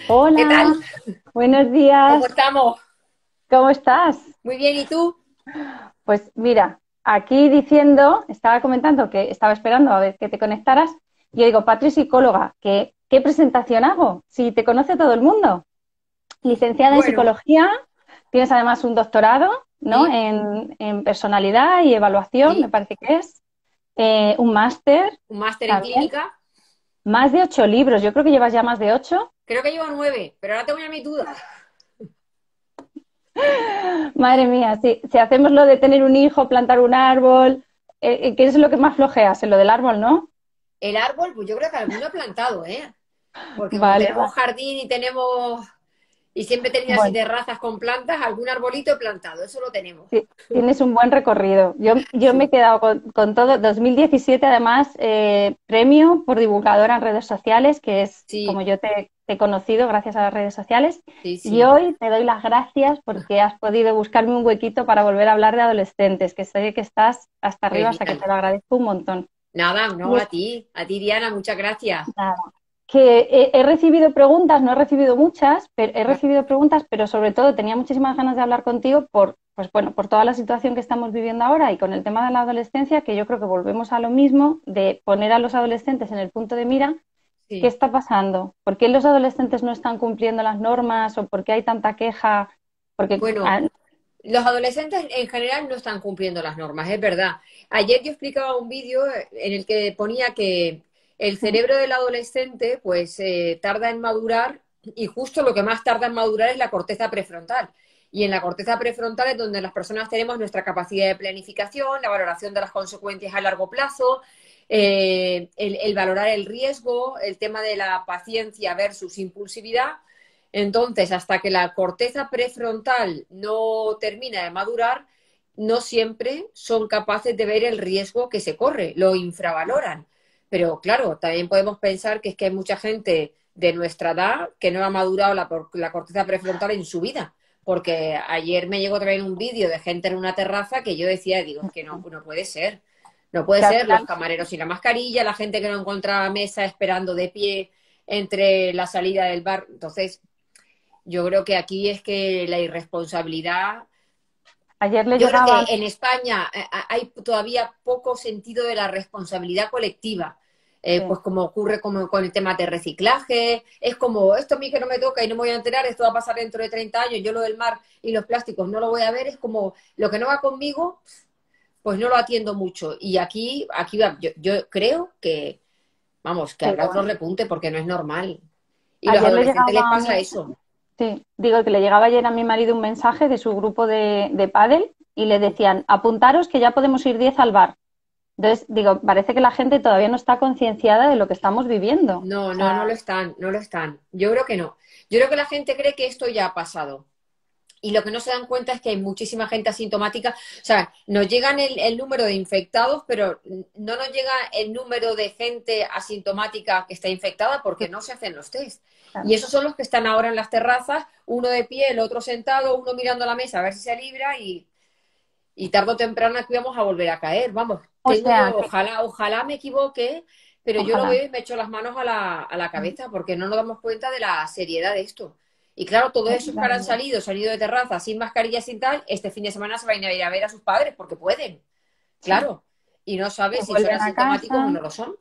¿Qué Hola, tal? buenos ¿Cómo días, estamos? ¿cómo estás? Muy bien, ¿y tú? Pues mira, aquí estaba comentando que estaba esperando a ver que te conectaras. Y yo digo, Patri, psicóloga, ¿qué presentación hago? Si te conoce todo el mundo. Licenciada en Bueno, psicología, tienes además un doctorado, ¿no? sí, En personalidad y evaluación, me sí, parece que es. Un máster un máster en también. clínica. Más de 8 libros, yo creo que llevas ya más de 8. Creo que llevo 9, pero ahora tengo ya mis dudas. Madre mía, si hacemos lo de tener un hijo, plantar un árbol, ¿qué es lo que más flojeas? En lo del árbol, ¿no? El árbol, pues yo creo que alguno he plantado, ¿eh? Porque como Vale, tenemos vale. jardín y siempre he tenido así Bueno, terrazas con plantas, algún arbolito he plantado, eso lo tenemos. tienes un buen recorrido. Yo me he Sí, quedado con todo. 2017, además, premio por divulgadora en redes sociales, que es como sí, yo te he conocido gracias a las redes sociales. sí, Y sí. hoy te doy las gracias porque has podido buscarme un huequito para volver a hablar de adolescentes, que sé que estás hasta arriba, o sea que Genial. te lo agradezco un montón. Nada, no, Y a ti Diana, muchas gracias. nada. Que he recibido preguntas, no he recibido muchas, pero he recibido preguntas, pero sobre todo tenía muchísimas ganas de hablar contigo pues bueno, por toda la situación que estamos viviendo ahora y con el tema de la adolescencia, que yo creo que volvemos a lo mismo, de poner a los adolescentes en el punto de mira. ¿Qué Sí. está pasando? ¿Por qué los adolescentes no están cumpliendo las normas o por qué hay tanta queja? Porque Bueno, los adolescentes en general no están cumpliendo las normas, es verdad. Ayer yo explicaba un vídeo en el que ponía que el cerebro del adolescente pues tarda en madurar y justo lo que más tarda en madurar es la corteza prefrontal. Y en la corteza prefrontal es donde las personas tenemos nuestra capacidad de planificación, la valoración de las consecuencias a largo plazo, el valorar el riesgo, el tema de la paciencia versus impulsividad. Entonces, hasta que la corteza prefrontal no termina de madurar, no siempre son capaces de ver el riesgo que se corre, lo infravaloran. Pero claro, también podemos pensar que es que hay mucha gente de nuestra edad que no ha madurado la corteza prefrontal en su vida. Porque ayer me llegó también un vídeo de gente en una terraza que yo decía, digo, es que no, no puede ser. No puede que al ser, los final, camareros sin la mascarilla, la gente que no encontraba mesa esperando de pie entre la salida del bar. Entonces, yo creo que aquí es que la irresponsabilidad, ayer le yo creo que llegaba, en España hay todavía poco sentido de la responsabilidad colectiva. sí, Pues como ocurre como con el tema de reciclaje, es como esto a mí que no me toca y no me voy a enterar, esto va a pasar dentro de 30 años, yo lo del mar y los plásticos no lo voy a ver, es como lo que no va conmigo, pues no lo atiendo mucho. Y aquí yo creo que, vamos, que pero habrá otro bueno, repunte porque no es normal. Y a los ayer le adolescentes les llegaba a pasa mi, eso. sí, digo que le llegaba ayer a mi marido un mensaje de su grupo de pádel y le decían, apuntaros que ya podemos ir 10 al bar. Entonces, digo, parece que la gente todavía no está concienciada de lo que estamos viviendo. O No, no, sea, no lo están, no lo están. Yo creo que no. Yo creo que la gente cree que esto ya ha pasado. Y lo que no se dan cuenta es que hay muchísima gente asintomática. O sea, nos llegan el número de infectados, pero no nos llega el número de gente asintomática que está infectada porque no se hacen los test. Y claro. esos son los que están ahora en las terrazas, uno de pie, el otro sentado, uno mirando la mesa a ver si se libra y tarde o temprano aquí vamos a volver a caer. Vamos, O tengo sea, yo, ojalá me equivoque, pero yo lo ojalá. veo y me echo las manos a la cabeza porque no nos damos cuenta de la seriedad de esto. Y claro, todos esos que ahora han salido, se han ido de terraza sin mascarilla, sin tal, este fin de semana se van a ir a ver a sus padres porque pueden, Sí. claro. Y no Y sabes si son vuelven a asintomáticos o casa. no lo son.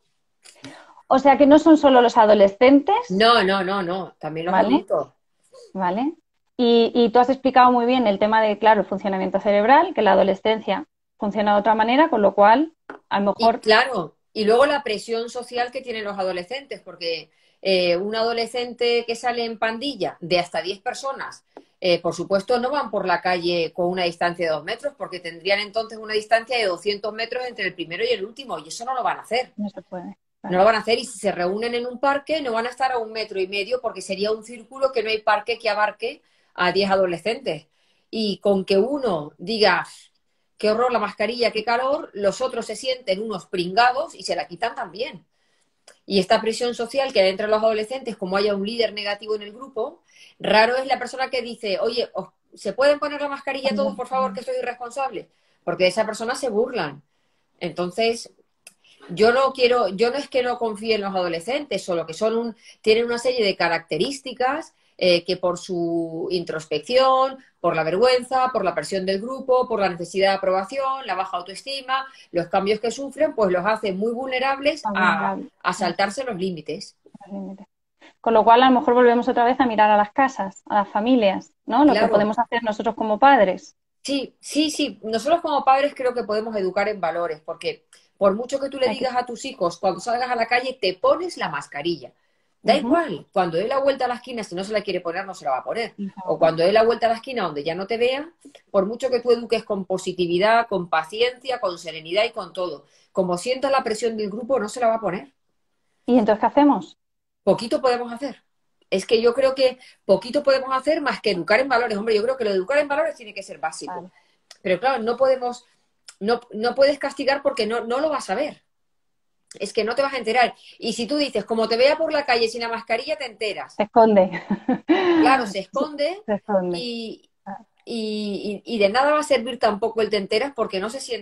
O sea que no son solo los adolescentes, No, no, no, no, también los ¿vale? adultos. ¿Vale? Y tú has explicado muy bien el tema de, claro, el funcionamiento cerebral, que la adolescencia funciona de otra manera, con lo cual, a lo Y mejor, claro, y luego la presión social que tienen los adolescentes, porque un adolescente que sale en pandilla de hasta 10 personas, por supuesto no van por la calle con una distancia de 2 metros, porque tendrían entonces una distancia de 200 metros entre el primero y el último, y eso no lo van a hacer. no se puede. No lo Claro. van a hacer y si se reúnen en un parque no van a estar a 1,5 metros porque sería un círculo que no hay parque que abarque a 10 adolescentes. Y con que uno diga, qué horror la mascarilla, qué calor, los otros se sienten unos pringados y se la quitan también. Y esta presión social que hay entre los adolescentes, como haya un líder negativo en el grupo, raro es la persona que dice, oye, ¿se pueden poner la mascarilla todos, por favor, que soy irresponsable? Porque de esa persona se burlan. Entonces, yo no es que no confíe en los adolescentes, solo que tienen una serie de características que por su introspección, por la vergüenza, por la presión del grupo, por la necesidad de aprobación, la baja autoestima, los cambios que sufren, pues los hace muy vulnerables Más vulnerable. a saltarse los límites. Con lo cual, a lo mejor volvemos otra vez a mirar a las casas, a las familias, ¿no? Lo que Claro, podemos hacer nosotros como padres. sí, sí, sí. Nosotros como padres creo que podemos educar en valores, porque por mucho que tú le Hay que... digas a tus hijos, cuando salgas a la calle te pones la mascarilla. Da Ujú. igual, cuando dé la vuelta a la esquina, si no se la quiere poner, no se la va a poner. O cuando dé la vuelta a la esquina donde ya no te vea, por mucho que tú eduques con positividad, con paciencia, con serenidad y con todo, como sientas la presión del grupo, no se la va a poner. ¿Y entonces qué hacemos? Poquito podemos hacer. Es que yo creo que poquito podemos hacer más que educar en valores. Hombre, yo creo que lo de educar en valores tiene que ser básico. Vale. Pero claro, no puedes castigar porque no lo vas a ver. Es que no te vas a enterar. Y si tú dices, como te vea por la calle sin la mascarilla, te enteras. Se esconde. Claro, se esconde Se esconde. y, y de nada va a servir tampoco el te enteras porque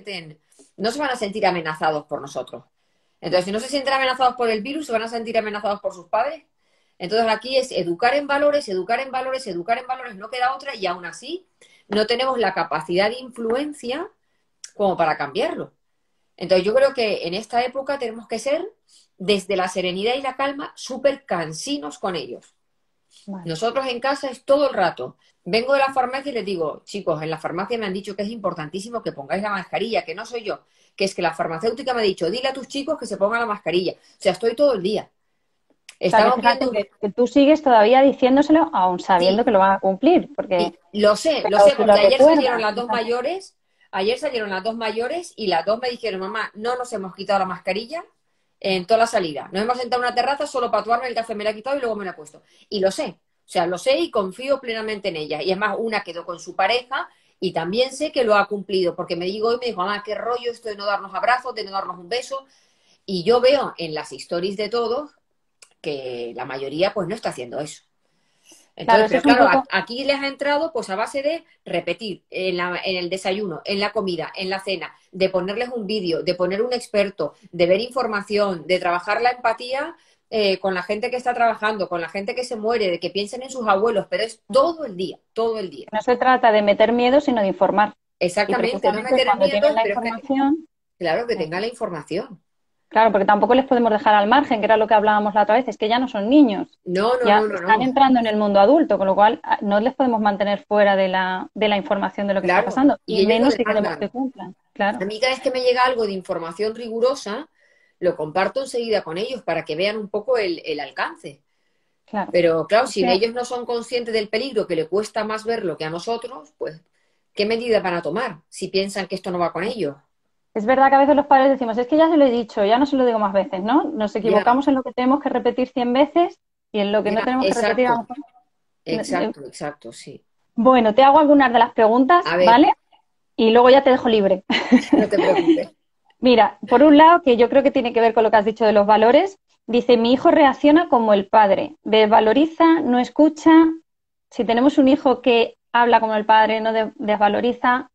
no se van a sentir amenazados por nosotros. Entonces, si no se sienten amenazados por el virus, se van a sentir amenazados por sus padres. Entonces, aquí es educar en valores, educar en valores, educar en valores, no queda otra y aún así no tenemos la capacidad de influencia como para cambiarlo. Entonces, yo creo que en esta época tenemos que ser, desde la serenidad y la calma, súper cansinos con ellos. Vale. Nosotros en casa es todo el rato. Vengo de la farmacia y les digo, chicos, en la farmacia me han dicho que es importantísimo que pongáis la mascarilla, que no soy yo, que es que la farmacéutica me ha dicho, dile a tus chicos que se pongan la mascarilla. O sea, estoy todo el día. O sea, que Estamos fíjate viendo, que tú sigues todavía diciéndoselo, aún sabiendo sí, que lo van a cumplir, porque y lo sé, pero se lo porque recuerdas. ayer salieron las dos mayores y las dos me dijeron, mamá, no nos hemos quitado la mascarilla en toda la salida. Nos hemos sentado en una terraza solo para tomarme el café, me la he quitado y luego me la he puesto. Y lo sé, o sea, lo sé y confío plenamente en ella. Y es más, una quedó con su pareja y también sé que lo ha cumplido, porque me dijo hoy, me dijo, mamá, qué rollo esto de no darnos abrazos, de no darnos un beso. Y yo veo en las stories de todos que la mayoría pues no está haciendo eso. Claro, Entonces, eso pero es un claro, poco, aquí les ha entrado pues a base de repetir en el desayuno, en la comida, en la cena, de ponerles un vídeo, de poner un experto, de ver información, de trabajar la empatía con la gente que está trabajando, con la gente que se muere, de que piensen en sus abuelos, pero es todo el día, todo el día. no se trata de meter miedo, sino de informar. Y Exactamente, no precisamente meter cuando tienen miedos, la pero es que, información, claro, que tenga la información. claro, porque tampoco les podemos dejar al margen, que era lo que hablábamos la otra vez, es que ya no son niños, No, no, ya no, no, están no. entrando en el mundo adulto, con lo cual no les podemos mantener fuera de la información de lo que está Claro, pasando, y y ellos lo menos si queremos que demandan. cumplan, claro, A mí cada vez que me llega algo de información rigurosa, lo comparto enseguida con ellos para que vean un poco el alcance. claro. Pero claro, Es si que ellos no son conscientes del peligro, que le cuesta más verlo que a nosotros, pues, ¿qué medidas van a tomar si piensan que esto no va con ellos? es verdad que a veces los padres decimos, es que ya se lo he dicho, ya no se lo digo más veces, ¿no? Nos Ya, equivocamos en lo que tenemos que repetir 100 veces y en lo que no ya, tenemos que repetir a lo exacto, mejor. exacto, exacto, sí. Bueno, te hago algunas de las preguntas, A ver, ¿vale? Y luego ya te dejo libre. no te preocupes. Mira, por un lado, que yo creo que tiene que ver con lo que has dicho de los valores, dice, mi hijo reacciona como el padre, desvaloriza, no escucha. Si tenemos un hijo que habla como el padre, no desvaloriza,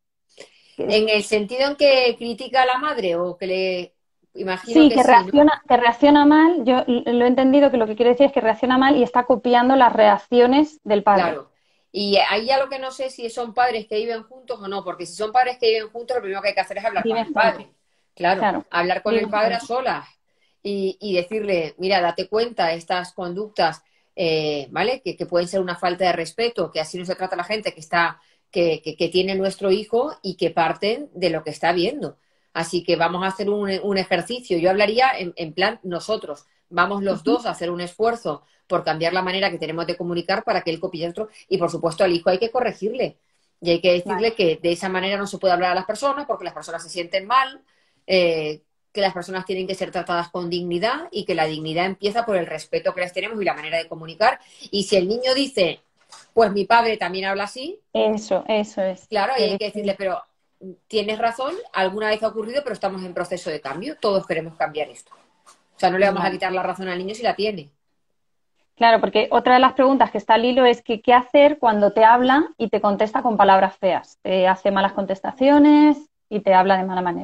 En el sentido en que critica a la madre o que le... Imagino sí, que sí, ¿no? que reacciona mal, yo lo he entendido que lo que quiere decir es que reacciona mal y está copiando las reacciones del padre. Claro. Y ahí ya lo que no sé si son padres que viven juntos o no, porque si son padres que viven juntos, lo primero que hay que hacer es hablar con Viven el juntos, padre. Claro, claro, hablar con el viven padre a juntos. solas y decirle, mira, date cuenta, estas conductas, ¿vale? Que pueden ser una falta de respeto, que así no se trata a la gente que tiene nuestro hijo y que parten de lo que está viendo. Así que vamos a hacer un ejercicio. Yo hablaría en plan nosotros. Vamos los Ujú. dos a hacer un esfuerzo por cambiar la manera que tenemos de comunicar para que él copie otro. Y por supuesto al hijo hay que corregirle. Y hay que Vale, decirle que de esa manera no se puede hablar a las personas porque las personas se sienten mal, que las personas tienen que ser tratadas con dignidad y que la dignidad empieza por el respeto que les tenemos y la manera de comunicar. Y si el niño dice, pues mi padre también habla así, eso es. claro, y Es hay que decir, decirle, pero tienes razón, alguna vez ha ocurrido, pero estamos en proceso de cambio, todos queremos cambiar esto. O sea, no le vamos a vale. quitar la razón al niño si la tiene. Claro, porque otra de las preguntas que está al hilo es que qué hacer cuando te habla y te contesta con palabras feas. Te hace malas contestaciones y te habla de mala manera.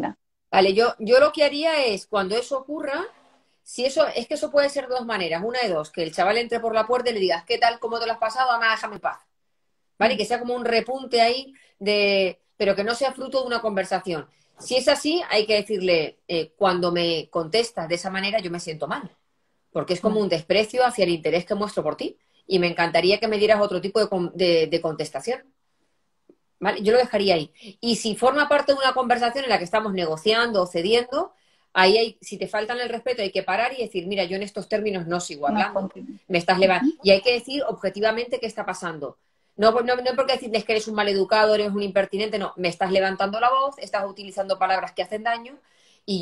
Vale, yo lo que haría es, cuando eso ocurra, si eso, es que eso puede ser de dos maneras, una de dos, que el chaval entre por la puerta y le digas, ¿qué tal? ¿Cómo te lo has pasado? Ama, déjame en paz. ¿Vale? Que sea como un repunte ahí pero que no sea fruto de una conversación. Si es así, hay que decirle, cuando me contestas de esa manera, yo me siento mal, porque es como un desprecio hacia el interés que muestro por ti. Y me encantaría que me dieras otro tipo de contestación. ¿Vale? Yo lo dejaría ahí. Y si forma parte de una conversación en la que estamos negociando o cediendo, si te faltan el respeto, hay que parar y decir, mira, yo en estos términos no sigo No hablando, continúo. me estás levantando. Y hay que decir objetivamente qué está pasando. No porque decirles que eres un maleducado, eres un impertinente, no, me estás levantando la voz, estás utilizando palabras que hacen daño y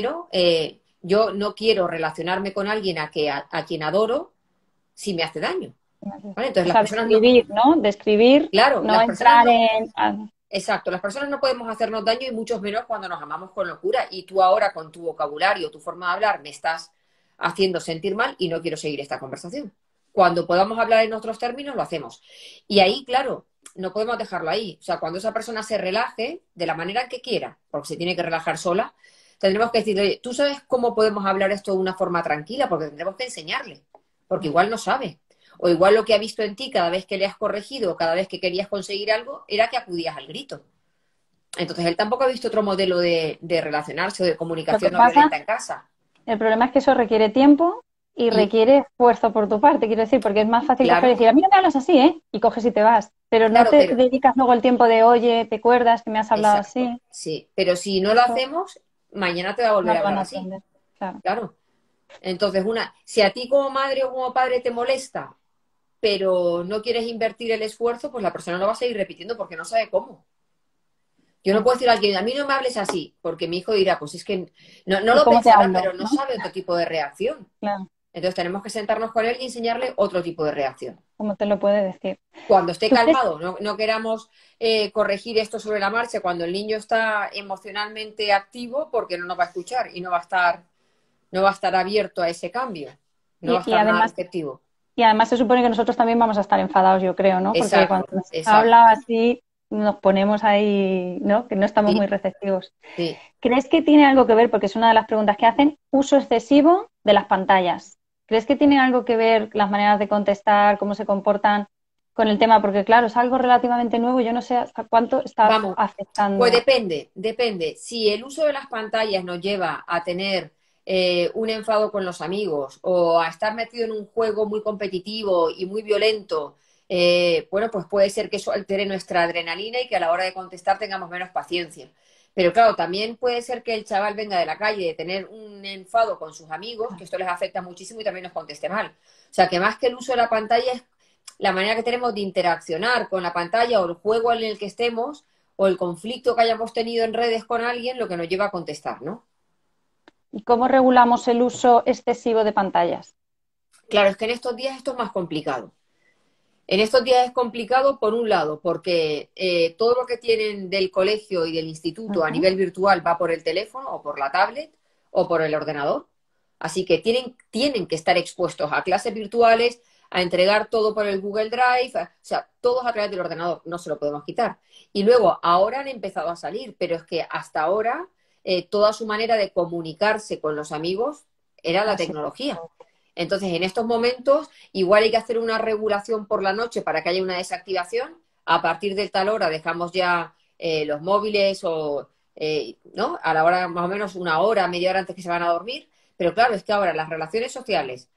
yo no quiero relacionarme con alguien a quien adoro si me hace daño. ¿Vale? O Entonces las sea, personas no, describir, ¿no? Describir, claro, no las personas entrar no, en... exacto, las personas no podemos hacernos daño y mucho menos cuando nos amamos con locura. Y tú ahora con tu vocabulario, tu forma de hablar, me estás haciendo sentir mal y no quiero seguir esta conversación. Cuando podamos hablar en otros términos, lo hacemos. Y ahí, claro, no podemos dejarlo ahí. O sea, cuando esa persona se relaje de la manera que quiera, porque se tiene que relajar sola, tendremos que decirle, oye, ¿tú sabes cómo podemos hablar esto de una forma tranquila? Porque tendremos que enseñarle, porque igual no sabe. O igual lo que ha visto en ti cada vez que le has corregido o cada vez que querías conseguir algo era que acudías al grito. Entonces él tampoco ha visto otro modelo de relacionarse o de Lo que comunicación no pasa, violenta en casa. el problema es que eso requiere tiempo y Y requiere esfuerzo por tu parte, quiero decir, porque es más fácil coger y claro, decir, a mí no me hablas así, ¿eh? Y coges y te vas. Pero no claro, te pero dedicas luego el tiempo de, oye, ¿te acuerdas que me has hablado exacto, así? sí. Pero si no lo Eso hacemos, mañana te va a no volver a lo van hablar a así. aprender. Claro. Claro. Entonces, si a ti como madre o como padre te molesta, pero no quieres invertir el esfuerzo, pues la persona lo va a seguir repitiendo porque no sabe cómo. Yo no Mm. puedo decir a alguien, a mí no me hables así, porque mi hijo dirá, pues es que no ¿Y lo cómo te pensará, hablo? pero no ¿No? sabe otro tipo de reacción. Claro, Entonces tenemos que sentarnos con él y enseñarle otro tipo de reacción. ¿cómo te lo puede decir? Cuando esté ¿Tú crees? calmado, no queramos corregir esto sobre la marcha cuando el niño está emocionalmente activo porque no nos va a escuchar y no va a estar abierto a ese cambio, no va a Y estar nada además, receptivo. se supone que nosotros también vamos a estar enfadados, yo creo, ¿no? Porque cuando Exacto, nos exacto. habla así, nos ponemos ahí, ¿no? Que no estamos Sí, muy receptivos. sí. ¿Crees que tiene algo que ver, porque es una de las preguntas que hacen, uso excesivo de las pantallas? ¿Crees que tiene algo que ver las maneras de contestar, cómo se comportan con el tema? Porque claro, es algo relativamente nuevo, yo no sé hasta cuánto está Vamos, pues afectando. depende. Si el uso de las pantallas nos lleva a tener un enfado con los amigos o a estar metido en un juego muy competitivo y muy violento, bueno, pues puede ser que eso altere nuestra adrenalina y que a la hora de contestar tengamos menos paciencia. Pero claro, también puede ser que el chaval venga de la calle de tener un enfado con sus amigos, que esto les afecta muchísimo y también nos conteste mal. O sea, que más que el uso de la pantalla es la manera que tenemos de interaccionar con la pantalla o el juego en el que estemos o el conflicto que hayamos tenido en redes con alguien lo que nos lleva a contestar, ¿no? ¿Y cómo regulamos el uso excesivo de pantallas? Claro, es que en estos días esto es más complicado. En estos días es complicado por un lado, porque todo lo que tienen del colegio y del instituto a Ujú. nivel virtual va por el teléfono o por la tablet o por el ordenador. Así que tienen que estar expuestos a clases virtuales, a entregar todo por el Google Drive, o sea, todos a través del ordenador, no se lo podemos quitar. Y luego, ahora han empezado a salir, pero es que hasta ahora toda su manera de comunicarse con los amigos era la Así. tecnología. Entonces, en estos momentos, igual hay que hacer una regulación por la noche para que haya una desactivación. A partir de tal hora dejamos ya los móviles ¿no? A la hora más o menos una hora, media hora antes que se van a dormir. Pero claro, es que ahora las relaciones sociales,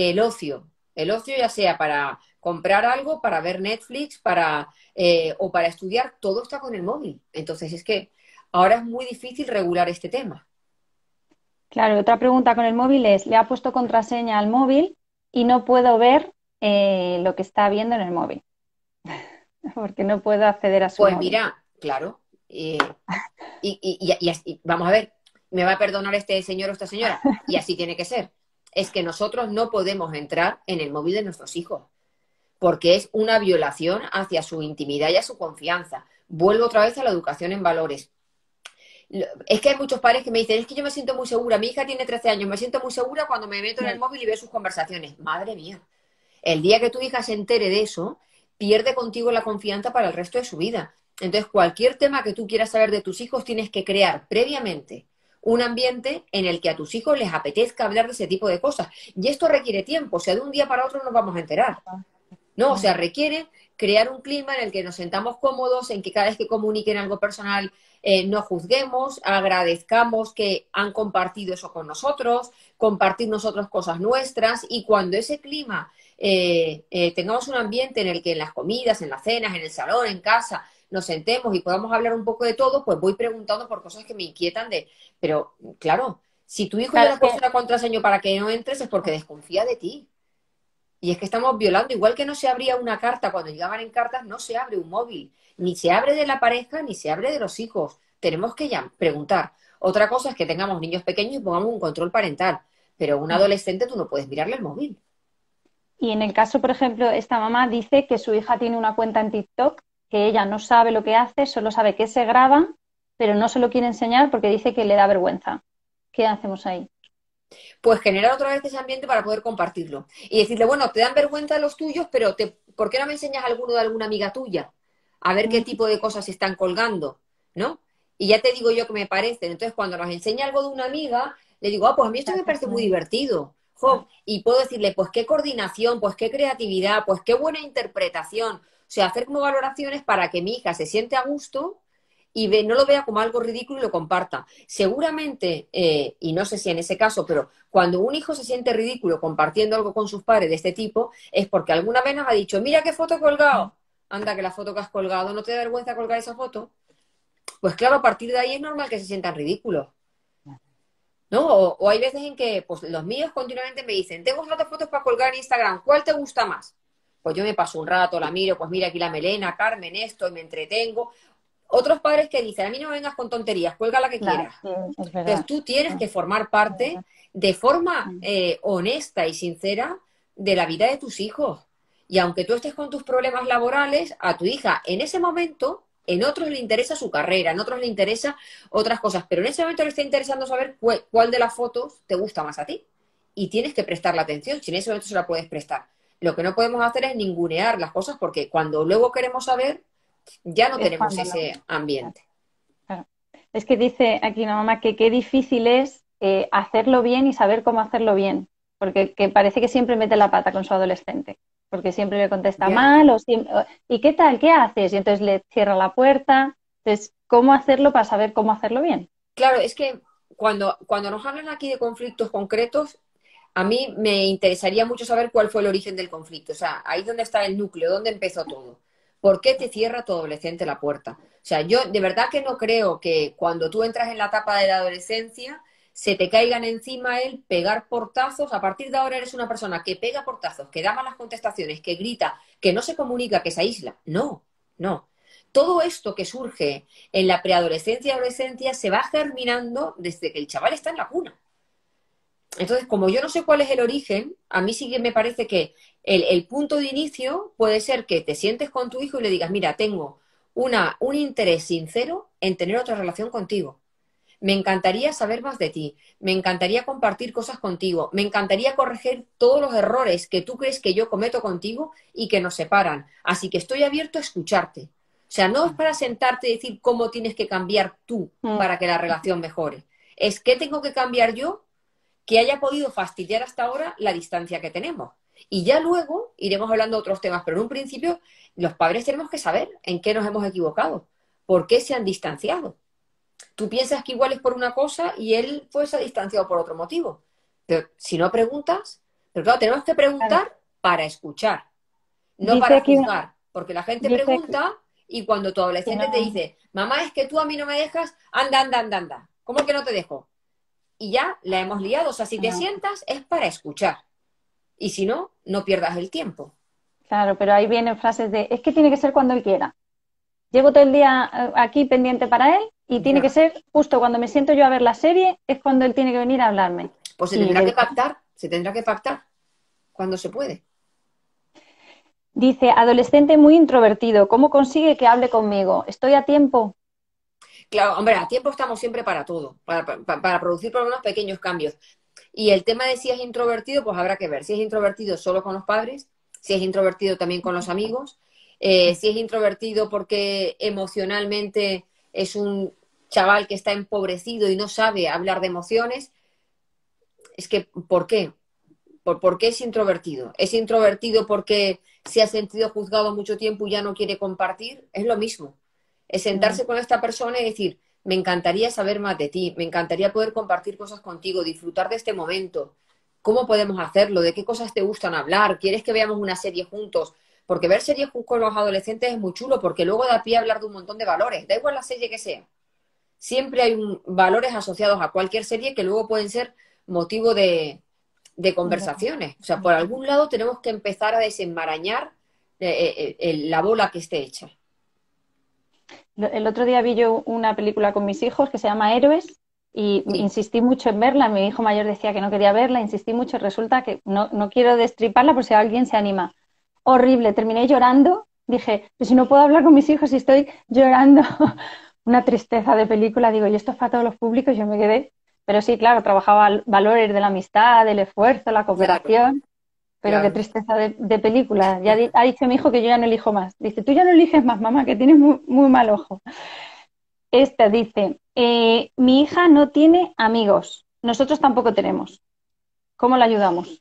el ocio ya sea para comprar algo, para ver Netflix, o para estudiar, todo está con el móvil. Entonces, es que ahora es muy difícil regular este tema. Claro, otra pregunta con el móvil es, le ha puesto contraseña al móvil y no puedo ver lo que está viendo en el móvil, porque no puedo acceder a su Pues móvil. mira, claro. Y vamos a ver, me va a perdonar este señor o esta señora, y así tiene que ser. Es que nosotros no podemos entrar en el móvil de nuestros hijos, porque es una violación hacia su intimidad y a su confianza. Vuelvo otra vez a la educación en valores. Es que hay muchos padres que me dicen, es que yo me siento muy segura, mi hija tiene 13 años, me siento muy segura cuando me meto en el móvil y veo sus conversaciones. Madre mía, el día que tu hija se entere de eso, pierde contigo la confianza para el resto de su vida. Entonces, cualquier tema que tú quieras saber de tus hijos, tienes que crear previamente un ambiente en el que a tus hijos les apetezca hablar de ese tipo de cosas. Y esto requiere tiempo, o sea, de un día para otro no nos vamos a enterar. ¿No? O sea, requiere crear un clima en el que nos sentamos cómodos, en que cada vez que comuniquen algo personal no juzguemos, agradezcamos que han compartido eso con nosotros, compartir nosotros cosas nuestras y cuando ese clima tengamos un ambiente en el que en las comidas, en las cenas, en el salón, en casa, nos sentemos y podamos hablar un poco de todo, pues voy preguntando por cosas que me inquietan pero claro, si tu hijo ya Claro, no ha puesto una contraseña para que no entres es porque desconfía de ti. Y es que estamos violando, igual que no se abría una carta cuando llegaban en cartas, no se abre un móvil, ni se abre de la pareja, ni se abre de los hijos. Tenemos que ya preguntar. Otra cosa es que tengamos niños pequeños y pongamos un control parental, pero a un adolescente tú no puedes mirarle el móvil. y en el caso, por ejemplo, esta mamá dice que su hija tiene una cuenta en TikTok, que ella no sabe lo que hace, solo sabe que se graba, pero no se lo quiere enseñar porque dice que le da vergüenza. ¿Qué hacemos ahí? Pues generar otra vez ese ambiente para poder compartirlo. Y decirle, bueno, te dan vergüenza los tuyos, pero ¿por qué no me enseñas alguno de alguna amiga tuya? A ver qué tipo de cosas se están colgando, ¿no? Y ya te digo yo que me parecen. Entonces, cuando nos enseña algo de una amiga, le digo, pues a mí esto me parece muy divertido. Jo, y puedo decirle, pues qué coordinación, pues qué creatividad, pues qué buena interpretación. O sea, hacer como valoraciones para que mi hija se siente a gusto y no lo vea como algo ridículo y lo comparta. Seguramente, y no sé si en ese caso, pero cuando un hijo se siente ridículo compartiendo algo con sus padres de este tipo, es porque alguna vez nos ha dicho, mira qué foto he colgado. Anda, que la foto que has colgado, ¿no te da vergüenza colgar esa foto? Pues claro, a partir de ahí es normal que se sientan ridículos, ¿no? O hay veces en que pues, los míos continuamente me dicen, tengo otras fotos para colgar en Instagram, ¿cuál te gusta más? Pues yo me paso un rato, la miro, pues mira aquí la melena, Carmen, esto, y me entretengo. Otros padres que dicen, a mí no me vengas con tonterías, cuelga la que Claro, quieras. sí, es Entonces verdad. tú tienes que formar parte de forma honesta y sincera de la vida de tus hijos. Y aunque tú estés con tus problemas laborales, a tu hija en ese momento, en otros le interesa su carrera, en otros le interesa otras cosas, pero en ese momento le está interesando saber cuál de las fotos te gusta más a ti. Y tienes que prestarle atención, si en ese momento se la puedes prestar. Lo que no podemos hacer es ningunear las cosas porque cuando luego queremos saber, ya no Es tenemos cuando no. ese ambiente. Claro. Es que dice aquí una mamá que qué difícil es hacerlo bien y saber cómo hacerlo bien, porque que parece que siempre mete la pata con su adolescente, porque siempre le contesta Ya. mal ¿y qué tal? ¿Qué haces? Y entonces le cierra la puerta. Entonces, ¿cómo hacerlo para saber cómo hacerlo bien? Claro, es que cuando nos hablan aquí de conflictos concretos, a mí me interesaría mucho saber cuál fue el origen del conflicto. O sea, ahí donde está el núcleo, dónde empezó todo. ¿Por qué te cierra tu adolescente la puerta? O sea, yo de verdad que no creo que cuando tú entras en la etapa de la adolescencia se te caigan encima el pegar portazos. A partir de ahora eres una persona que pega portazos, que da malas contestaciones, que grita, que no se comunica, que se aísla. No, no. Todo esto que surge en la preadolescencia y adolescencia se va germinando desde que el chaval está en la cuna. Entonces, como yo no sé cuál es el origen, a mí sí que me parece que el punto de inicio puede ser que te sientes con tu hijo y le digas, mira, tengo un interés sincero en tener otra relación contigo. Me encantaría saber más de ti, me encantaría compartir cosas contigo, me encantaría corregir todos los errores que tú crees que yo cometo contigo y que nos separan. Así que estoy abierto a escucharte. O sea, no es para sentarte y decir cómo tienes que cambiar tú Mm, para que la relación mejore. Es qué tengo que cambiar yo que haya podido fastidiar hasta ahora la distancia que tenemos. Y ya luego iremos hablando de otros temas, pero en un principio los padres tenemos que saber en qué nos hemos equivocado, por qué se han distanciado. Tú piensas que igual es por una cosa y él pues se ha distanciado por otro motivo. Pero si no preguntas, pero claro, tenemos que claro. preguntar para escuchar, no Dice para aquí, juzgar, porque la gente dice que pregunta y cuando tu que adolescente te no. dice, mamá, es que tú a mí no me dejas, anda, anda, anda, anda. ¿Cómo que no te dejo? Y ya la hemos liado. O sea, si te No. sientas es para escuchar. Y si no, no pierdas el tiempo. Claro, pero ahí vienen frases de, es que tiene que ser cuando él quiera. Llevo todo el día aquí pendiente para él y tiene que Ya. ser justo cuando me siento yo a ver la serie, es cuando él tiene que venir a hablarme. Pues Y le digo, se tendrá que pactar cuando se puede. dice, adolescente muy introvertido, ¿cómo consigue que hable conmigo? ¿Estoy a tiempo? Claro, hombre, a tiempo estamos siempre para todo, para producir por lo menos pequeños cambios. Y el tema de si es introvertido, pues habrá que ver. Si es introvertido solo con los padres, si es introvertido también con los amigos, si es introvertido porque emocionalmente es un chaval que está empobrecido y no sabe hablar de emociones, es que, ¿por qué? ¿Por qué es introvertido? ¿Es introvertido porque se ha sentido juzgado mucho tiempo y ya no quiere compartir? Es lo mismo. Es sentarse con esta persona y decir, me encantaría saber más de ti, me encantaría poder compartir cosas contigo, disfrutar de este momento. ¿Cómo podemos hacerlo? ¿De qué cosas te gustan hablar? ¿Quieres que veamos una serie juntos? Porque ver series con los adolescentes es muy chulo, porque luego da pie a hablar de un montón de valores. Da igual la serie que sea. Siempre hay valores asociados a cualquier serie que luego pueden ser motivo de conversaciones. O sea, por algún lado tenemos que empezar a desenmarañar la bola que esté hecha. El otro día vi yo una película con mis hijos que se llama Héroes y Sí. insistí mucho en verla. Mi hijo mayor decía que no quería verla, insistí mucho. Resulta que no quiero destriparla por si alguien se anima. Horrible, terminé llorando. Dije, pues si no puedo hablar con mis hijos y estoy llorando. Una tristeza de película. Digo, y esto es para todos los públicos. Yo me quedé. Pero sí, claro, trabajaba valores de la amistad, del esfuerzo, la Claro, cooperación. Pero qué claro. tristeza de película. Ya ha dicho mi hijo que yo ya no elijo más. Dice, tú ya no eliges más, mamá, que tienes muy, muy mal ojo. Esta dice, mi hija no tiene amigos. Nosotros tampoco tenemos. ¿Cómo la ayudamos?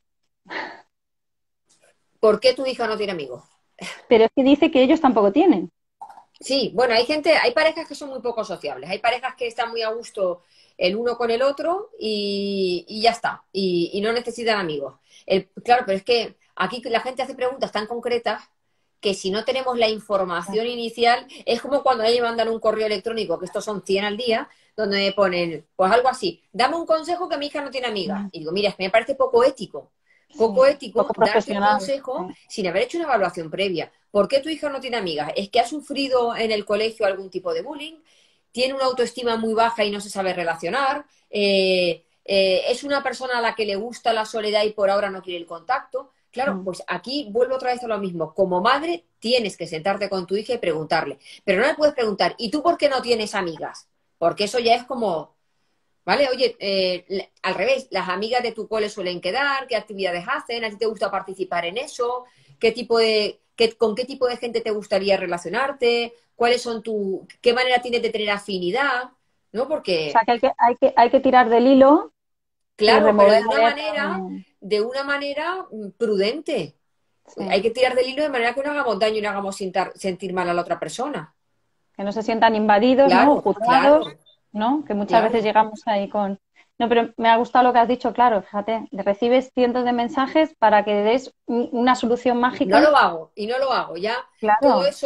¿Por qué tu hija no tiene amigos? Pero es que dice que ellos tampoco tienen. Sí, bueno, hay parejas que son muy poco sociables, hay parejas que están muy a gusto el uno con el otro y ya está, y no necesitan amigos. Claro, pero es que aquí la gente hace preguntas tan concretas que si no tenemos la información inicial, es como cuando a mí me mandan un correo electrónico, que estos son 100 al día, donde me ponen, pues algo así, dame un consejo que mi hija no tiene amigas. Y digo, mira, es que me parece poco Sí, ético poco darte un profesional. consejo sin haber hecho una evaluación previa. ¿Por qué tu hija no tiene amigas? ¿Es que ha sufrido en el colegio algún tipo de bullying? ¿Tiene una autoestima muy baja y no se sabe relacionar? ¿Es una persona a la que le gusta la soledad y por ahora no quiere el contacto? Claro, Mm. pues aquí vuelvo otra vez a lo mismo. Como madre tienes que sentarte con tu hija y preguntarle. Pero no le puedes preguntar, ¿y tú por qué no tienes amigas? Porque eso ya es como, ¿vale? Oye, al revés, las amigas de tu cole suelen quedar, ¿qué actividades hacen? ¿A ti te gusta participar en eso? ¿Con qué tipo de gente te gustaría relacionarte? ¿Cuáles son qué manera tienes de tener afinidad? ¿No? O sea, Porque, que hay que tirar del hilo y claro, pero remover a ver. de una manera prudente. Hay Sí, que tirar del hilo de manera que no hagamos daño y no hagamos sentir mal a la otra persona. que no se sientan invadidos, ¿no? O Claro, claro, juzgados, ¿no? Que muchas veces claro. llegamos ahí con... No, pero me ha gustado lo que has dicho, claro, fíjate, recibes cientos de mensajes para que des una solución No mágica. lo hago y no lo hago. Ya todo Claro, eso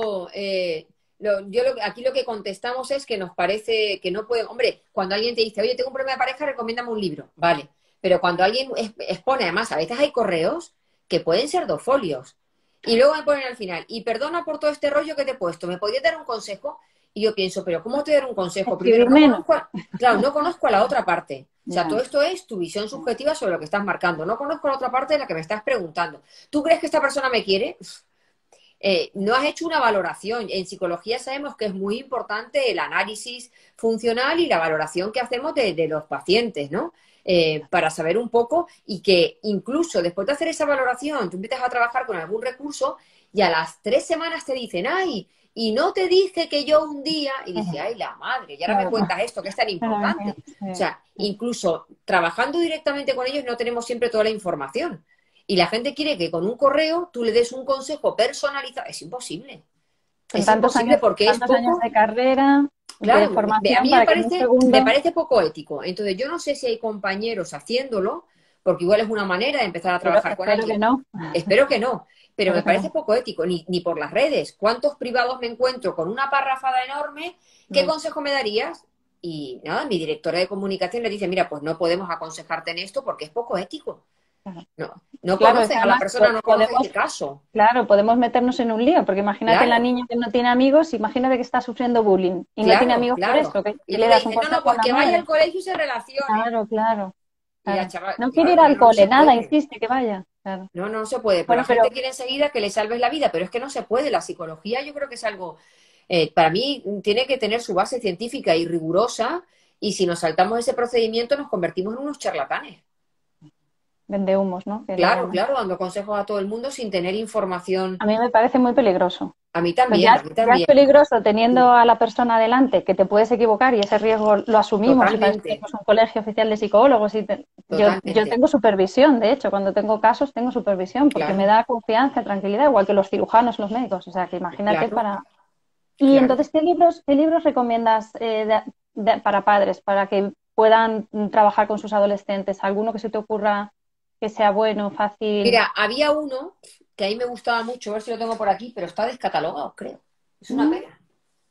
aquí lo que contestamos es que nos parece que no puede. Hombre, cuando alguien te dice, oye, tengo un problema de pareja, recomiéndame un libro. Vale. Pero cuando alguien expone, además, a veces hay correos que pueden ser 2 folios. Y luego me ponen al final, y perdona por todo este rollo que te he puesto, ¿me podrías dar un consejo? Y yo pienso, pero ¿cómo te voy a dar un consejo? Primero, escribir menos. claro, no conozco a la otra parte. O sea, todo Ya. esto es tu visión subjetiva sobre lo que estás marcando. No conozco a la otra parte de la que me estás preguntando. ¿Tú crees que esta persona me quiere? No has hecho una valoración. En psicología sabemos que es muy importante el análisis funcional y la valoración que hacemos de los pacientes, ¿no? Para saber un poco y que incluso después de hacer esa valoración, tú empiezas a trabajar con algún recurso y a las 3 semanas te dicen, ay, y no te dije que yo un día, y dice, ay, la madre, y ahora me Claro. cuentas esto, que es tan importante. O Sí. sea, incluso trabajando directamente con ellos no tenemos siempre toda la información. Y la gente quiere que con un correo tú le des un consejo personalizado. Es imposible. Con Es imposible porque es tantos años poco. de carrera, de Claro, a formación mí me para que en un parece, me segundo. parece poco ético. Entonces, yo no sé si hay compañeros haciéndolo, porque igual es una manera de empezar a trabajar con Espero que alguien. no. Espero que no, pero me Espero que parece no. poco ético, ni por las redes. ¿Cuántos privados me encuentro con una parrafada enorme? ¿Qué Mm. consejo me darías? Y nada, mi directora de comunicación le dice, mira, pues no podemos aconsejarte en esto porque es poco ético. Claro. No Claro, es conoces que a la además persona, no conoces podemos, el caso. claro, podemos meternos en un lío, porque imagínate la Claro, niña que no tiene amigos, imagínate que está sufriendo bullying y no tiene claro, amigos por claro. eso, Y que tú le le das un dices, no, no, consejo a pues la que vaya al madre. colegio y se relacione. Claro, claro, Y la claro. chaval, No quiere claro, ir pero al no se cole, nada, puede. insiste que vaya. Claro. No, no se puede. Pero Bueno, la gente pero quiere enseguida que le salves la vida, pero es que no se puede. La psicología yo creo que es algo, para mí, tiene que tener su base científica y rigurosa, y si nos saltamos ese procedimiento nos convertimos en unos charlatanes. vende humos, ¿no? Que le Claro, llaman. claro, dando consejos a todo el mundo sin tener información. A mí me parece muy peligroso. mí Pues también, a mí ya es también. peligroso teniendo Sí, a la persona delante, que te puedes equivocar y ese riesgo lo asumimos y para eso totalmente, tenemos un colegio oficial de psicólogos. Yo totalmente. tengo supervisión, de hecho, cuando tengo casos tengo supervisión porque me Claro, da confianza, tranquilidad, igual que los cirujanos, los médicos. O sea, que imagínate claro, para... Y claro. entonces, qué libros recomiendas para padres, para que puedan trabajar con sus adolescentes? ¿Alguno que se te ocurra que sea bueno, fácil? Mira, había uno que a mí me gustaba mucho, a ver si lo tengo por aquí, pero está descatalogado, creo. Es una Mm, pena.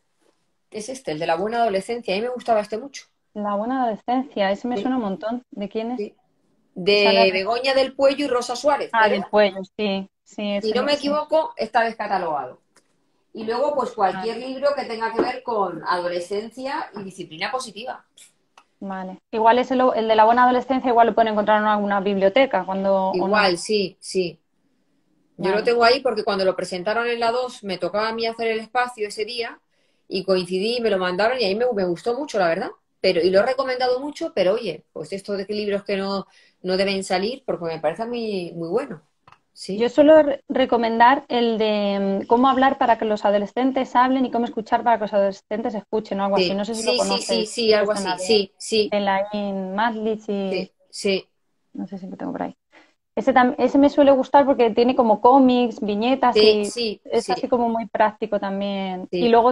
Es este, el de la buena adolescencia. A mí me gustaba este mucho. La buena adolescencia, ese me Sí, suena un montón. ¿De quién es? sí. Que sale De Begoña del Puello y Rosa Suárez, Ah, creo. del cuello, sí, sí, Si ese no me sí. equivoco, está descatalogado. Y luego, pues cualquier Vale, libro que tenga que ver con adolescencia y disciplina positiva. vale. Igual es el de la buena adolescencia, igual lo pueden encontrar en alguna biblioteca cuando o no. Igual, sí, sí. Yo lo Vale. tengo ahí porque cuando lo presentaron en la 2 me tocaba a mí hacer el espacio ese día y coincidí y me lo mandaron y ahí me gustó mucho, la verdad. Pero, y lo he recomendado mucho, pero oye, pues esto de que libros que no deben salir porque me parece muy, muy bueno. Yo Sí, suelo recomendar el de cómo hablar para que los adolescentes hablen y cómo escuchar para que los adolescentes escuchen o algo así. sí, No sé si lo sí, sí, sí, conoces, sí, si te algo suena así. Sí, sí, de Elaine Matlich y sí, sí. no sé si lo tengo por ahí. Ese me suele gustar porque tiene como cómics, viñetas Sí, y sí, es así sí, como muy práctico también. Y sí. luego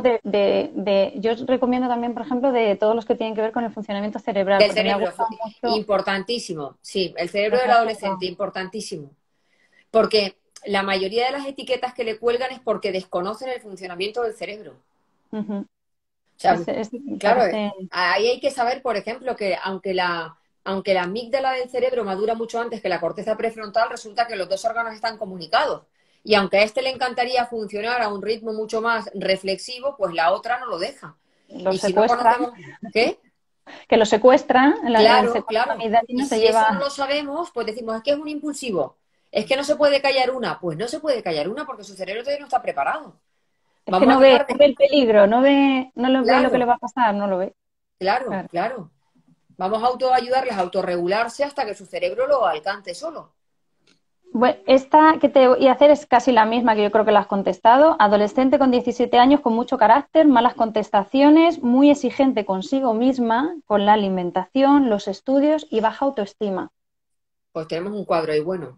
yo os recomiendo también, por ejemplo, de todos los que tienen que ver con el funcionamiento cerebral, Del porque me ha cerebro, gustado mucho importantísimo. Sí, el cerebro los del he apuntado. adolescente, importantísimo. Porque la mayoría de las etiquetas que le cuelgan es porque desconocen el funcionamiento del cerebro. Ujú. O sea, Ese me claro, parece, ahí hay que saber, por ejemplo, que aunque la amígdala del cerebro madura mucho antes que la corteza prefrontal, resulta que los dos órganos están comunicados. Y aunque a este le encantaría funcionar a un ritmo mucho más reflexivo, pues la otra no lo deja. los Y si no secuestran, conocemos, ¿qué? que los secuestran, el Claro, secuestro claro. Y amigdalino se si eso no lleva. lo sabemos, pues decimos, es que es un impulsivo. Es que no se puede callar una. Pues no se puede callar una porque su cerebro todavía no está preparado. Es que Vamos a tratar no de... ve el peligro, no lo ve lo que le Claro, va a pasar, no lo ve. claro, Claro. claro. Vamos a ayudarles a autorregularse hasta que su cerebro lo alcance solo. Bueno, esta que te voy a hacer es casi la misma que yo creo que la has contestado. Adolescente con 17 años con mucho carácter, malas contestaciones, muy exigente consigo misma, con la alimentación, los estudios y baja autoestima. Pues tenemos un cuadro ahí bueno.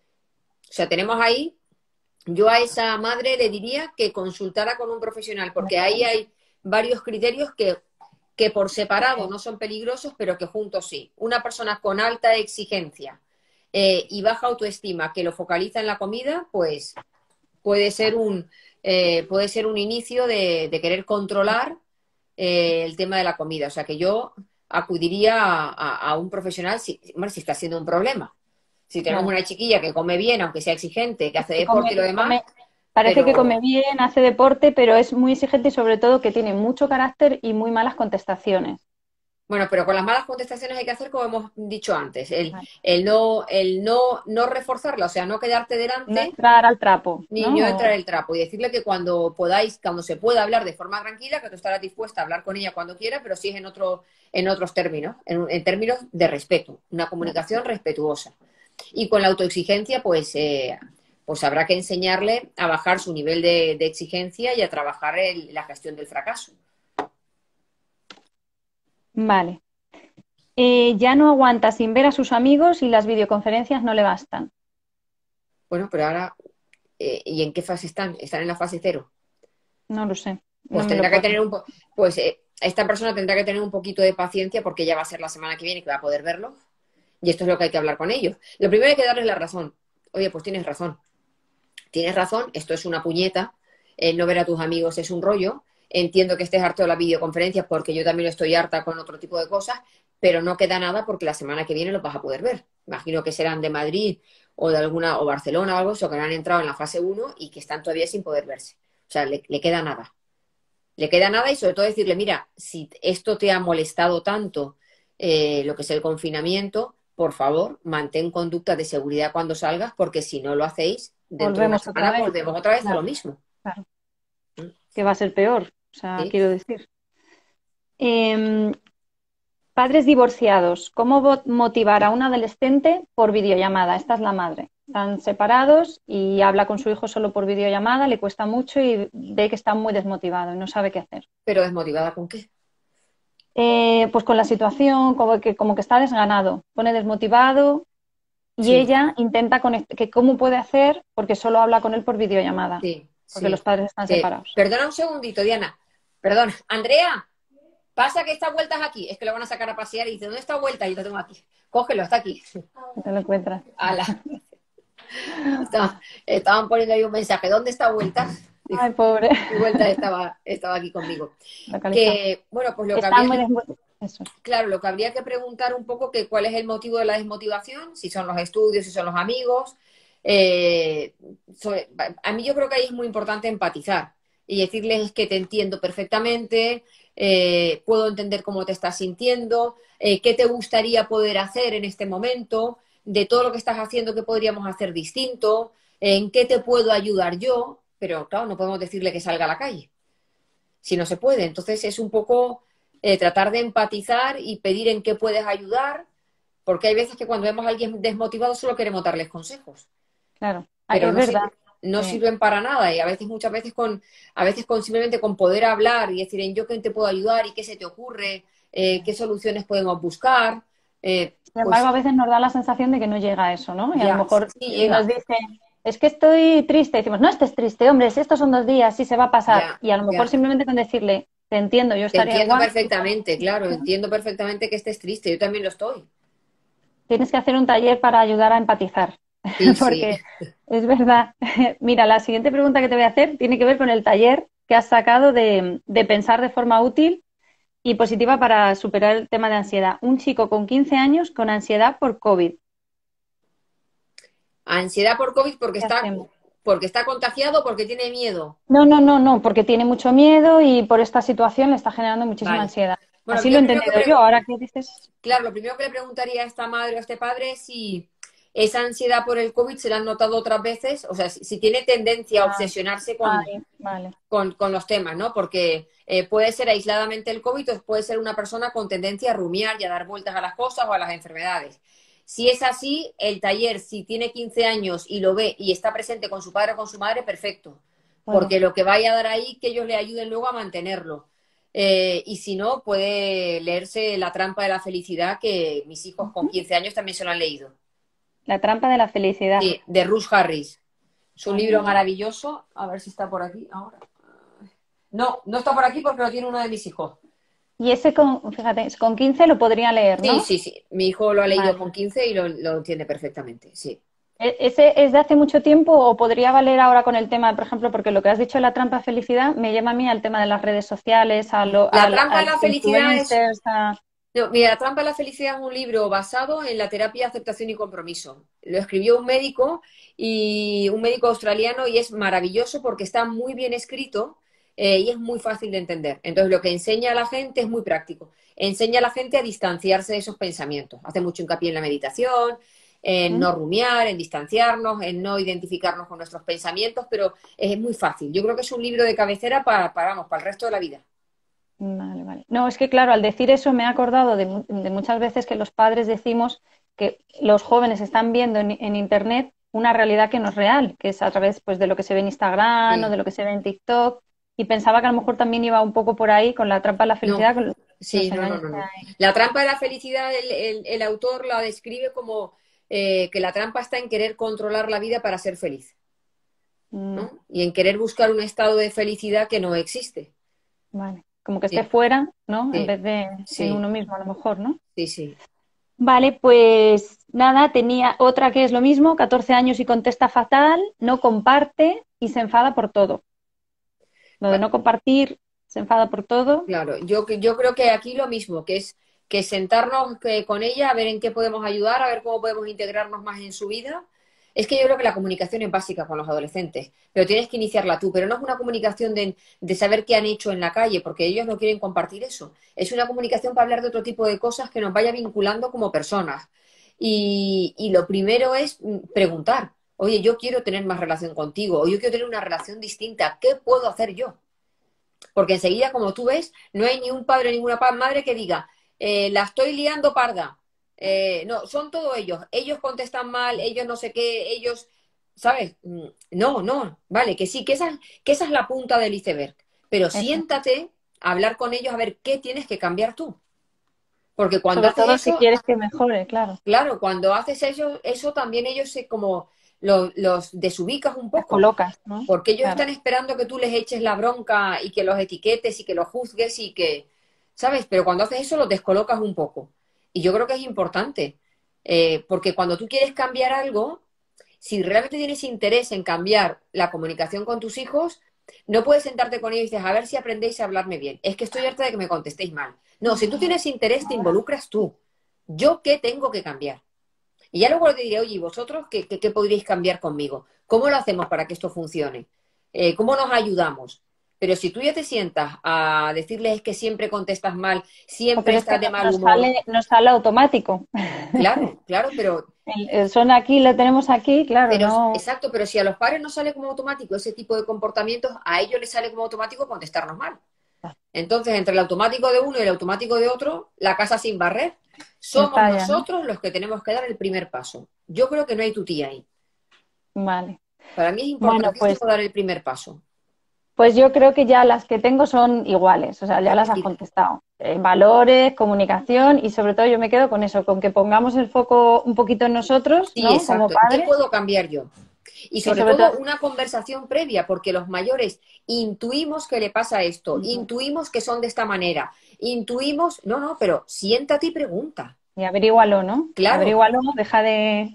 O sea, tenemos ahí, yo a esa madre le diría que consultara con un profesional, porque ahí hay varios criterios que por separado no son peligrosos, pero que juntos sí. Una persona con alta exigencia y baja autoestima que lo focaliza en la comida, pues puede ser puede ser un inicio de querer controlar el tema de la comida. O sea que yo acudiría a un profesional si, hombre, si está siendo un problema. Si tenemos Claro. una chiquilla que come bien, aunque sea exigente, que hace deporte y lo Que demás, parece que come pero bien, hace deporte, pero es muy exigente y sobre todo que tiene mucho carácter y muy malas contestaciones. bueno, pero con las malas contestaciones hay que hacer como hemos dicho antes, Vale. no reforzarla, o sea, no quedarte No delante entrar al trapo, ni yo ¿no? entrar el trapo y decirle que cuando podáis, cuando se pueda hablar de forma tranquila, que tú estarás dispuesta a hablar con ella cuando quiera, pero sí es en otros términos, en términos de respeto, una comunicación respetuosa. Y con la autoexigencia, pues habrá que enseñarle a bajar su nivel de exigencia y a trabajar la gestión del fracaso. Vale. Ya no aguanta sin ver a sus amigos y las videoconferencias no le bastan. Bueno, pero ahora, ¿y en qué fase están? ¿Están en la fase cero? No lo sé, no Pues me lo tendrá que puedo. tener pues esta persona tendrá que tener un poquito de paciencia porque ya va a ser la semana que viene que va a poder verlo. Y esto es lo que hay que hablar con ellos. Lo primero hay que darles la razón. Oye, pues tienes razón, esto es una puñeta, no ver a tus amigos es un rollo, entiendo que estés harto de las videoconferencias porque yo también estoy harta con otro tipo de cosas, pero no queda nada porque la semana que viene los vas a poder ver. Imagino que serán de Madrid o de alguna, o Barcelona o algo, eso que no han entrado en la fase uno y que están todavía sin poder verse. O sea, le queda nada. Le queda nada y sobre todo decirle, mira, si esto te ha molestado tanto, lo que es el confinamiento, por favor, mantén conducta de seguridad cuando salgas, porque si no lo hacéis, dentro de una Volvemos otra semana vez. volvemos otra vez a lo Claro, mismo. claro. Que va a ser peor, o sea, ¿Sí? quiero decir. Em, padres divorciados, ¿cómo motivar a un adolescente por videollamada? Esta es la madre. Están separados y habla con su hijo solo por videollamada, le cuesta mucho y ve que está muy desmotivado y no sabe qué hacer. ¿Pero desmotivada con qué? Pues con la situación, como que está desganado, pone desmotivado y Sí, ella intenta que cómo puede hacer porque solo habla con él por videollamada, sí, porque los sí. padres están separados. Perdona un segundito, Diana. Perdona. Andrea, pasa que esta vuelta es aquí. Es que lo van a sacar a pasear y dice, ¿dónde está vuelta? Y lo tengo aquí. Cógelo, está aquí. Te lo encuentras. Ala. Estaban poniendo ahí un mensaje. ¿Dónde está vuelta? Digo, Ay, pobre. y vuelta estaba aquí conmigo. Localizado. Que, bueno, pues lo que Está habría, muy eso. claro, lo que habría que preguntar un poco que cuál es el motivo de la desmotivación, si son los estudios, si son los amigos. Eh, a mí yo creo que ahí es muy importante empatizar y decirles que te entiendo perfectamente, puedo entender cómo te estás sintiendo, qué te gustaría poder hacer en este momento, de todo lo que estás haciendo, qué podríamos hacer distinto, en qué te puedo ayudar yo, pero claro, no podemos decirle que salga a la calle, si no se puede. Entonces es un poco tratar de empatizar y pedir en qué puedes ayudar, porque hay veces que cuando vemos a alguien desmotivado solo queremos darles consejos, Claro, pero es verdad. no Sí. sirven para nada y muchas veces con simplemente con poder hablar y decir en yo qué te puedo ayudar y qué se te ocurre, qué soluciones podemos buscar, Sin embargo, pues a veces nos da la sensación de que no llega a eso, ¿no? Y a lo ya, mejor sí si nos llega, dicen, es que estoy triste, decimos, no estés triste, hombre, si estos son 2 días, sí se va a pasar. ya, Y a lo mejor ya. simplemente con decirle, te entiendo, yo Te estaría entiendo igual, perfectamente, claro, entiendo perfectamente que estés triste, yo también lo estoy. tienes que hacer un taller para ayudar a empatizar, Sí, sí. porque es verdad. Mira, la siguiente pregunta que te voy a hacer tiene que ver con el taller que has sacado de pensar de forma útil y positiva para superar el tema de ansiedad. Un chico con 15 años con ansiedad por COVID. Ansiedad por COVID ¿Qué hacemos? porque está contagiado, porque tiene miedo. No, no, no, no, porque tiene mucho miedo y por esta situación le está generando muchísima Vale. ansiedad. Bueno, Así lo he entendido yo. Ahora que dices, claro, lo primero que le preguntaría a esta madre o a este padre es si esa ansiedad por el COVID se la han notado otras veces, o sea, si tiene tendencia a ah, obsesionarse vale. con los temas, ¿no? Porque puede ser aisladamente el COVID o puede ser una persona con tendencia a rumiar y a dar vueltas a las cosas o a las enfermedades. Si es así, el taller, si tiene 15 años y lo ve y está presente con su padre o con su madre, perfecto. Bueno, Porque lo que vaya a dar ahí, que ellos le ayuden luego a mantenerlo. Y si no, puede leerse La trampa de la felicidad, que mis hijos con ujú. 15 años también se lo han leído. La trampa de la felicidad. Sí, de Ruth Harris. Es un Vale, libro me lo- maravilloso. A ver si está por aquí ahora. No, no está por aquí porque lo tiene uno de mis hijos. Y ese fíjate, con 15 lo podría leer, Sí, ¿no? sí, sí. Mi hijo lo ha leído Vale. con 15 y lo entiende perfectamente, sí. ¿Ese es de hace mucho tiempo o podría valer ahora con el tema, por ejemplo, porque lo que has dicho de la trampa de felicidad me lleva a mí al tema de las redes sociales, La a trampa de la los felicidad es... influencers, No, mira, La trampa de la felicidad es un libro basado en la terapia de aceptación y compromiso. Lo escribió un médico australiano, y es maravilloso porque está muy bien escrito y es muy fácil de entender. Entonces, lo que enseña a la gente es muy práctico. Enseña a la gente a distanciarse de esos pensamientos. Hace mucho hincapié en la meditación, en ¿Mm? no rumiar, en distanciarnos, en no identificarnos con nuestros pensamientos, pero es muy fácil. Yo creo que es un libro de cabecera vamos, para el resto de la vida. Vale, vale. No, es que claro, al decir eso me he acordado de muchas veces que los padres decimos que los jóvenes están viendo en Internet una realidad que no es real, que es a través pues, de lo que se ve en Instagram o Sí. de lo que se ve en TikTok, y pensaba que a lo mejor también iba un poco por ahí con la trampa de la No, felicidad, con sí, los no, no, engaños no, que no. hay. La trampa de la felicidad, el autor la describe como que la trampa está en querer controlar la vida para ser feliz, Mm, ¿no? Y en querer buscar un estado de felicidad que no existe. vale, como que esté Sí, fuera, ¿no? En sí, vez de en sí, uno mismo, a lo mejor, ¿no? sí, sí. Vale, pues nada, tenía otra que es lo mismo, 14 años y contesta fatal, no comparte y se enfada por todo. Lo de Va- no compartir, se enfada por todo. Claro, yo creo que aquí lo mismo, que es que sentarnos con ella, a ver en qué podemos ayudar, a ver cómo podemos integrarnos más en su vida. Es que yo creo que la comunicación es básica con los adolescentes, pero tienes que iniciarla tú, pero no es una comunicación de saber qué han hecho en la calle, porque ellos no quieren compartir eso. Es una comunicación para hablar de otro tipo de cosas que nos vaya vinculando como personas. Y lo primero es preguntar, oye, yo quiero tener más relación contigo, o yo quiero tener una relación distinta, ¿qué puedo hacer yo? Porque enseguida, como tú ves, no hay ni un padre ni ninguna madre que diga, la estoy liando parda. No, son todos ellos contestan mal, ellos no sé qué, ellos, ¿sabes? No, no, vale, que sí, que esa es la punta del iceberg, pero Eso. siéntate a hablar con ellos a ver qué tienes que cambiar tú, porque cuando Sobre haces todo si eso, quieres que mejore, claro. claro, cuando haces eso también ellos se como los desubicas un Las poco, colocas, ¿no? porque ellos Claro. están esperando que tú les eches la bronca y que los etiquetes y que los juzgues y que, ¿sabes? Pero cuando haces eso los descolocas un poco. Y yo creo que es importante, porque cuando tú quieres cambiar algo, si realmente tienes interés en cambiar la comunicación con tus hijos, no puedes sentarte con ellos y dices, a ver si aprendéis a hablarme bien. Es que estoy harta de que me contestéis mal. No, si tú tienes interés, te involucras tú. ¿Yo qué tengo que cambiar? Y ya luego te diré, oye, ¿y vosotros qué podríais cambiar conmigo? ¿Cómo lo hacemos para que esto funcione? ¿Cómo nos ayudamos? Pero si tú ya te sientas a decirles que siempre contestas mal, siempre Pero es que estás de mal humor, nos sale automático. claro, claro, El son aquí, lo tenemos aquí, claro, pero no. exacto, pero si a los padres no sale como automático ese tipo de comportamientos, a ellos les sale como automático contestarnos mal. Entonces, entre el automático de uno y el automático de otro, la casa sin barrer, somos Está ya, ¿no? nosotros los que tenemos que dar el primer paso. Yo creo que no hay tutía ahí. Vale. Para mí es Bueno, importantísimo dar el primer paso. pues yo creo que ya las que tengo son iguales, o sea, ya las has Sí, contestado. Valores, comunicación y sobre todo yo me quedo con eso, con que pongamos el foco un poquito en nosotros, sí, ¿no? Como exacto. ¿Qué padres puedo cambiar yo? Y y sobre sobre todo, todo una conversación previa, porque los mayores intuimos que le pasa esto, intuimos que son de esta manera, intuimos, no, no, pero siéntate y pregunta. y averígualo, ¿no? Claro, Averígualo, deja de...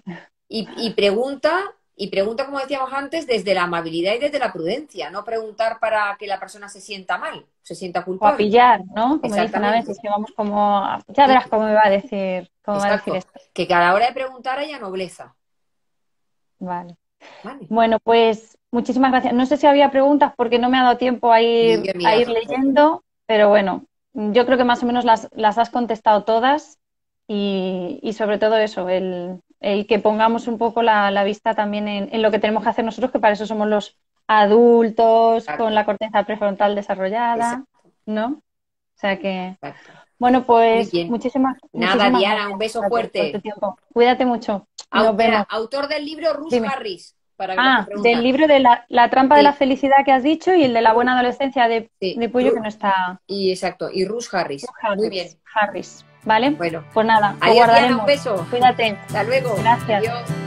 y pregunta, como decíamos antes, desde la amabilidad y desde la prudencia, no preguntar para que la persona se sienta mal, se sienta O a culpable. pillar, ¿no? Como dicen a Exactamente. veces, que vamos como... Ya Sí, verás cómo me va a decir, cómo va a decir exacto. esto. Que a la hora de preguntar haya nobleza. Vale. Vale. Bueno, pues muchísimas gracias. No sé si había preguntas porque no me ha dado tiempo Y yo, a mira, ir tampoco. leyendo, pero bueno, yo creo que más o menos las has contestado todas y sobre todo eso, el que pongamos un poco la vista también en lo que tenemos que hacer nosotros, que para eso somos los adultos con Exacto, la corteza prefrontal desarrollada, exacto, ¿no? O sea que, exacto. bueno, Muy pues bien. Nada, muchísimas Diana, un gracias beso por tu fuerte. tiempo. Cuídate mucho. Nos Espera, vemos. autor del libro Ruth Dime. Harris, para los que Ah, del preguntan. libro de la trampa de la Sí, felicidad que has dicho y el de la buena adolescencia sí, de Puyo que no está. y exacto, y Ruth Harris. Muy bien. Harris, ¿vale? Bueno, Pues nada, lo adiós, Diana, un guardaremos. beso. Cuídate. Hasta luego. Gracias. Adiós.